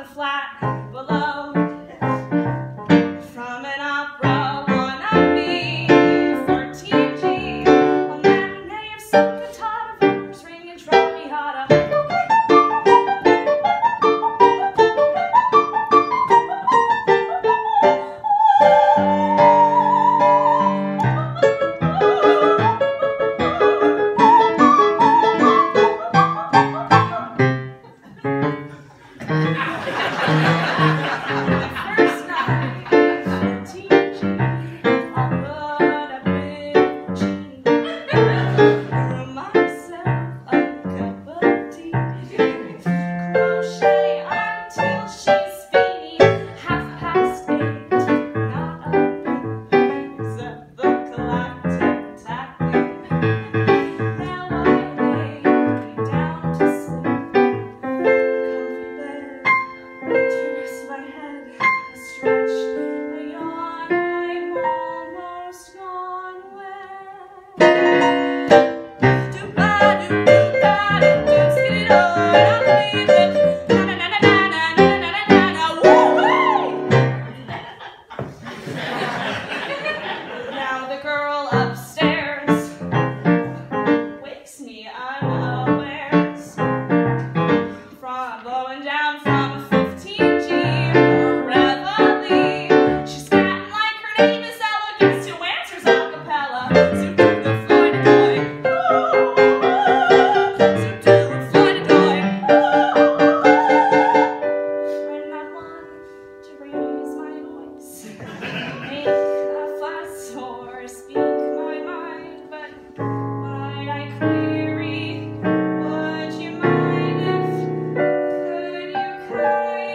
the flat below. From an opera wannabe, 13G, a matinee of some cantata, vipers ringing Traviata. Now the girl upstairs wakes me unawares from blowing down from a 15G reveille. She's scatting like her name is Ella, gets two answers a cappella. So do the Floyd boy, so do the Floyd boy. I'm not one to raise my voice, make a fuss or speak my mind, but might I query, would you mind if, could you kindly